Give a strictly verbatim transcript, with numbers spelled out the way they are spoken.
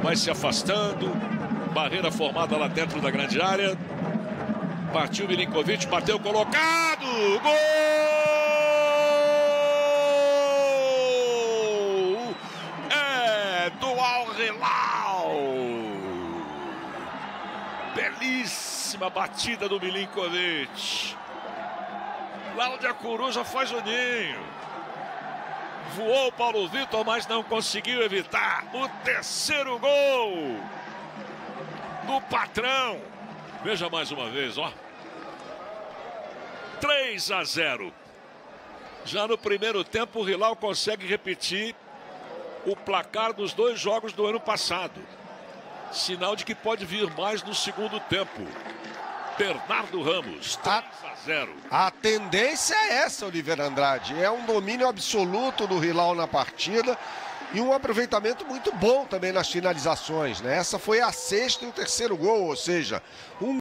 vai se afastando. Barreira formada lá dentro da grande área. Partiu Milinkovic, bateu colocado. Gol! É do Al Hilal. Belíssima batida do Milinkovic. Cláudia Coruja faz o ninho. Voou o Paulo Vitor, mas não conseguiu evitar o terceiro gol do patrão. Veja mais uma vez, ó. três a zero. Já no primeiro tempo, o Hilal consegue repetir o placar dos dois jogos do ano passado. Sinal de que pode vir mais no segundo tempo. Bernardo Ramos, três a zero. A tendência é essa, Oliveira Andrade. É um domínio absoluto do Hilal na partida e um aproveitamento muito bom também nas finalizações, né? Essa foi a sexta e o terceiro gol, ou seja, um